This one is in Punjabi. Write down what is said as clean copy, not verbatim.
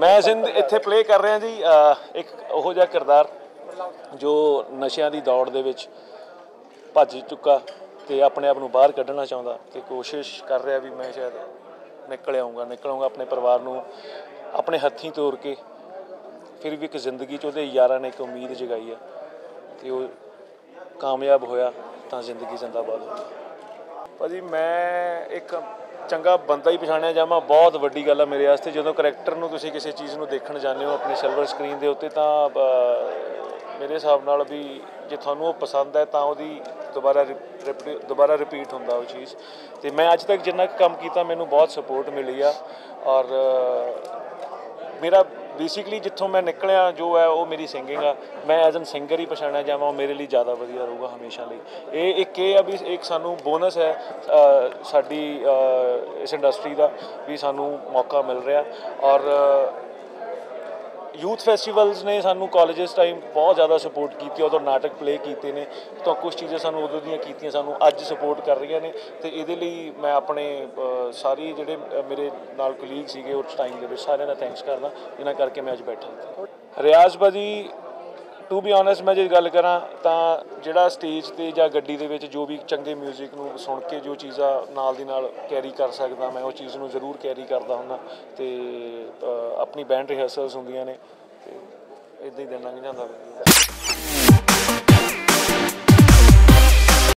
मैं जिंद इत्थे प्ले कर रहा जी एक ਉਹੋ ਜਿਹਾ किरदार जो नशिਆਂ ਦੀ ਦੌੜ ਦੇ ਵਿੱਚ ਭੱਜ ਚੁੱਕਾ ਤੇ ਆਪਣੇ ਆਪ ਨੂੰ ਬਾਹਰ ਕੱਢਣਾ ਚਾਹੁੰਦਾ ਤੇ ਕੋਸ਼ਿਸ਼ ਕਰ ਰਿਹਾ ਵੀ ਮੈਂ ਸ਼ਾਇਦ ਨਿਕਲ ਆਊਂਗਾ ਆਪਣੇ ਪਰਿਵਾਰ ਨੂੰ ਆਪਣੇ ਹੱਥੀਂ ਤੋਰ ਕੇ ਫਿਰ ਵੀ ਇੱਕ ਜ਼ਿੰਦਗੀ 'ਚ ਉਹਦੇ ਯਾਰਾਂ ਨੇ ਇੱਕ ਉਮੀਦ ਜਗਾਈ ਹੈ ਤੇ ਉਹ ਕਾਮਯਾਬ ਹੋਇਆ ਤਾਂ ਜ਼ਿੰਦਗੀ ਜ਼ਿੰਦਾਬਾਦ ਹੋਈ। ਭਾਜੀ ਮੈਂ ਇੱਕ ਚੰਗਾ ਬੰਦਾ ਹੀ ਪਛਾਣਿਆ ਜਾਵਾਂ ਬਹੁਤ ਵੱਡੀ ਗੱਲ ਆ ਮੇਰੇ ਵਾਸਤੇ। ਜਦੋਂ ਕਰੈਕਟਰ ਨੂੰ ਤੁਸੀਂ ਕਿਸੇ ਚੀਜ਼ ਨੂੰ ਦੇਖਣ ਜਾਂਦੇ ਹੋ ਆਪਣੀ ਸਿਲਵਰ ਸਕਰੀਨ ਦੇ ਉੱਤੇ ਤਾਂ ਮੇਰੇ ਹਿਸਾਬ ਨਾਲ ਵੀ ਜੇ ਤੁਹਾਨੂੰ ਉਹ ਪਸੰਦ ਹੈ ਤਾਂ ਉਹਦੀ ਦੁਬਾਰਾ ਰਿਪੀਟ ਹੁੰਦਾ ਉਹ ਚੀਜ਼। ਅਤੇ ਮੈਂ ਅੱਜ ਤੱਕ ਜਿੰਨਾ ਕੁ ਕੰਮ ਕੀਤਾ ਮੈਨੂੰ ਬਹੁਤ ਸਪੋਰਟ ਮਿਲੀ ਆ ਔਰ ਮੇਰਾ ਬੇਸਿਕਲੀ ਜਿੱਥੋਂ ਮੈਂ ਨਿਕਲਿਆ ਜੋ ਹੈ ਉਹ ਮੇਰੀ ਸਿੰਗਿੰਗ ਆ। ਮੈਂ ਐਜ਼ ਐਨ ਸਿੰਗਰ ਹੀ ਪਛਾਣਿਆ ਜਾਵਾਂ ਉਹ ਮੇਰੇ ਲਈ ਜ਼ਿਆਦਾ ਵਧੀਆ ਰਹੂਗਾ ਹਮੇਸ਼ਾ ਲਈ। ਇਹ ਆ ਵੀ ਇੱਕ ਸਾਨੂੰ ਬੋਨਸ ਹੈ ਸਾਡੀ ਇਸ ਇੰਡਸਟਰੀ ਦਾ ਵੀ ਸਾਨੂੰ ਮੌਕਾ ਮਿਲ ਰਿਹਾ। ਔਰ ਯੂਥ ਫੈਸਟੀਵਲਸ ਨੇ ਸਾਨੂੰ ਕਾਲਜਸ ਟਾਈਮ ਬਹੁਤ ਜ਼ਿਆਦਾ ਸਪੋਰਟ ਕੀਤੀ। ਉਦੋਂ ਨਾਟਕ ਪਲੇ ਕੀਤੇ ਨੇ ਤਾਂ ਕੁਛ ਚੀਜ਼ਾਂ ਸਾਨੂੰ ਉਦੋਂ ਦੀਆਂ ਕੀਤੀਆਂ ਸਾਨੂੰ ਅੱਜ ਸਪੋਰਟ ਕਰ ਰਹੀਆਂ ਨੇ ਅਤੇ ਇਹਦੇ ਲਈ ਮੈਂ ਆਪਣੇ ਸਾਰੇ ਜਿਹੜੇ ਮੇਰੇ ਨਾਲ ਕਲੀਗ ਸੀਗੇ ਉਸ ਟਾਈਮ ਦੇ ਵਿੱਚ ਸਾਰਿਆਂ ਦਾ ਥੈਂਕਸ ਕਰਦਾ ਜਿਨ੍ਹਾਂ ਕਰਕੇ ਮੈਂ ਅੱਜ ਬੈਠਾ ਇੱਥੇ। ਰਿਆਜ਼ ਭਾਜੀ ਟੂ ਬੀ ਓਨੈਸਟ ਮੈਂ ਜੇ ਗੱਲ ਕਰਾਂ ਤਾਂ ਜਿਹੜਾ ਸਟੇਜ 'ਤੇ ਜਾਂ ਗੱਡੀ ਦੇ ਵਿੱਚ ਜੋ ਵੀ ਚੰਗੇ ਮਿਊਜ਼ਿਕ ਨੂੰ ਸੁਣ ਕੇ ਜੋ ਚੀਜ਼ਾਂ ਨਾਲ ਦੀ ਨਾਲ ਕੈਰੀ ਕਰ ਸਕਦਾ ਮੈਂ ਉਹ ਚੀਜ਼ ਨੂੰ ਜ਼ਰੂਰ ਕੈਰੀ ਕਰਦਾ ਹੁੰਦਾ ਅਤੇ ਆਪਣੀ ਬੈਂਡ ਰਿਹਰਸਲਸ ਹੁੰਦੀਆਂ ਨੇ ਅਤੇ ਇੱਦਾਂ ਹੀ ਦਿਨ ਲੰਘ ਜਾਂਦਾ।